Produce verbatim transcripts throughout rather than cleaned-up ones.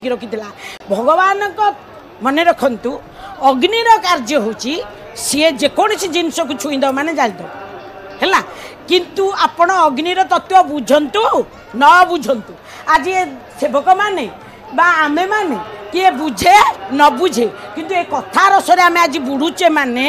रखी भगवान मन रखु अग्निर कार्य हूँ सी जेकोसी जिनस को छुईद माने जाद है किंतु आपण अग्निर तत्व बुझंतु न बुझंतु आज ये सेवक माने बा आमे माने किए बुझे न बुझे किंतु ये कथा रसरे आम आज बुड़ुचे माने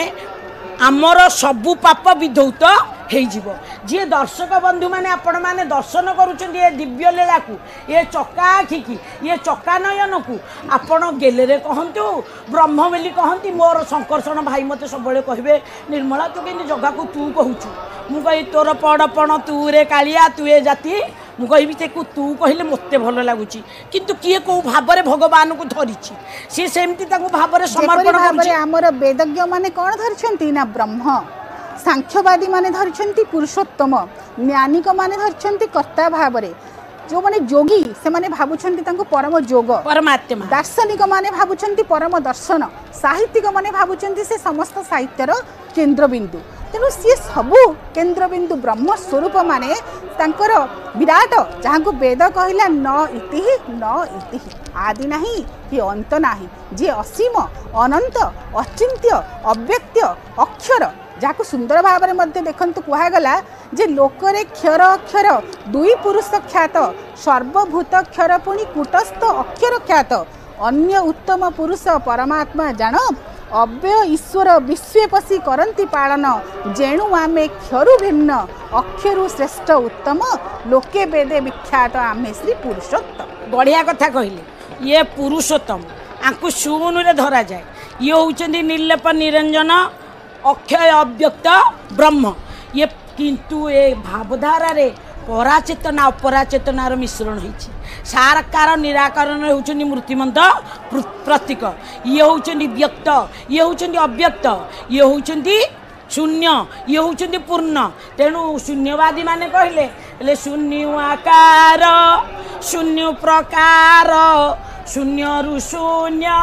आमर सबु पाप विधौत हो जी दर्शक बंधु मैंने आपण मैंने दर्शन करुँच ये दिव्य लीला को ये चका आखि की ये चका नयन को आपण गेले कहतु ब्रह्म बोली कहती मोर शंकर्षण भाई मत सब कहे निर्मला तू कि जगह को तू कहूँ मुझे तोर पड़पण तू रे कालिया तू ए जाति मुझे तू कहले मत भल लगुच किंतु किए कौ भाव भगवान को धरी सी सेमती भाव समर्पण आमर वेदज्ञ माने कौन धरछंती ना ब्रह्म सांख्यवादी माने धरछंती पुरुषोत्तम ज्ञानिक माने धरछंती कर्ता भाव जो माने योगी से माने भाबुछंती तांको परम जोग परमात्मा दार्शनिक माने भाबुछंती परम दर्शन साहित्यिक माने भाबुछंती से समस्त साहित्यर केन्द्रबिंदु तेणु सी सबू केन्द्रबिंदु ब्रह्म स्वरूप माने तांकर विराट जहाँ को वेद कहला न इति न इति आदि नहीं कि अंत नहीं जी असीम अनंत अचिंत्य अव्यक्त्य अक्षर जहाँ सुंदर भाव में देखु कहगला जे लोकरे क्षर अक्षर दुई पुरुष ख्यात सर्वभूत क्षर पुणी कूटस्थ अक्षर ख्यात अन्य उत्तम पुरुष परमात्मा जान अव्यय ईश्वर विश्वे पशी करती पालन जेणु आमे क्षरु भिन्न अक्षरु श्रेष्ठ उत्तम लोके वेदे विख्यात आमे श्री पुरुषोत्तम। बढ़िया कथा कहले ये पुरुषोत्तम आंकु शून रे धरा जाए ये होउचंदी निर्लेप निरंजन अक्षय अव्यक्त ब्रह्म ये किंतु ए भावधारा रे पराचेतना अपराचेतनार मिश्रण होइछि साकार निराकरण होउछन्ती मूर्तिमंत प्रतीक ये होउछन्ती व्यक्त ये होउछन्ती अव्यक्त ये होउछन्ती शून्य ये होउछन्ती पूर्ण तेणु शून्यवादी माने कहले ले शून्य आकार शून्य प्रकार शून्य रु शून्य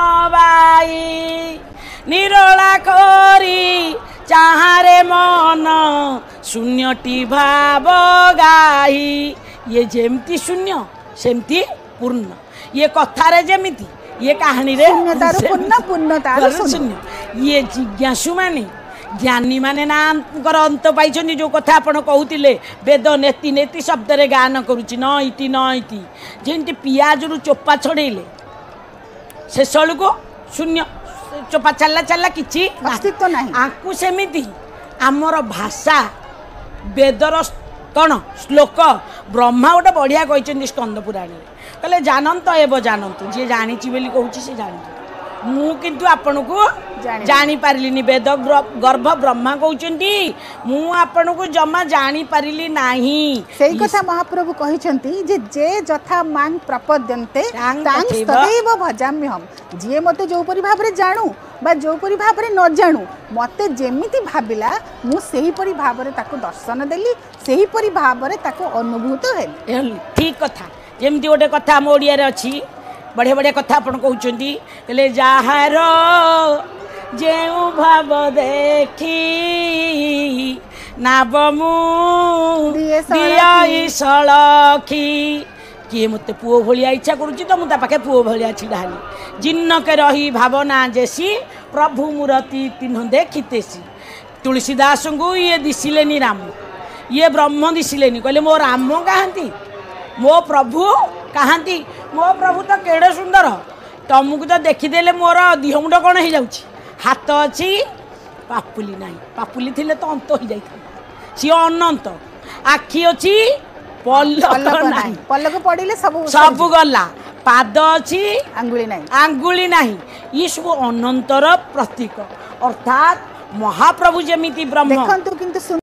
बाई निरोला करी चाहारे मन शून्यटी भाव गाई ये जेमती शून्य सेमती पूर्ण ये कथारे जेमिति ये कहानी रे पूर्ण पूर्णतार शून्य ये जिज्ञासु माने ज्ञानी माने ना अंत पाई जो कथा आपण कहते वेद नेति नेति शब्द रे गान करुच्ची न इति न इति जेमती पियाज रु चोपा छड़ेले शेष को शून्य चोपा चलला चलला किछि अस्तित्व नहीं आकु सेमिति आमर भाषा वेदर कौन श्लोक ब्रह्मा गोटे बढ़िया कहते स्कंद पुराण कहले जानत एव जानतु जी जानी कहूँ से जानतु मु किंतु आपन को जानी पारिलिनी वेद गर्भ ब्रह्मा कहते मु आपन को जमा जानी पारिली नाही सेई कथा महाप्रभु कहिसंती जे जे जथा मांग प्रपद्यन्ते तां तदैव भजाम्य हम जे मते जो परि भाव रे जानू बा जो परि भाव रे न जानू मते जेमिति भाबिला मु सेही परि भाव रे ताको दर्शन देली सेही परि भाव रे ताको अनुभूत हेली ठीक कथा जेमिति गोटे कथा हम ओडिया रे अछि बढ़िया बढ़िया कथा आपण कहउचंती कहले जाहार जेउ भाव देखी नाबमु दियाई सलखी किए मते पुओ भलिया इच्छा करूची तो मुता पाखे पुओ भलिया छिडाली जिन्न के रही भावना जेसी प्रभु मूर्ति तिन्ह देखितेसी तुलसीदास को ये दिसिलेनी राम ये ब्रह्म दिसिलेनी कहले मो राम कहांती मो प्रभु कहांती मो प्रभु तो केड़े सुंदर तुमको तो देखीदेले मोर दिह मुंड कौन हो जाउची हाथ अच्छी पापुली नहीं पापुली थिले तो अंत हो जाइथा सी अनंत आखि अच्छी पलक नहीं पलक पड़िले सब सब गला पाद अच्छी आंगुली नहीं आंगुली नहीं ये सब अनंतर प्रतीक अर्थात महाप्रभु जेमिति ब्रह्म देखंतु किंतु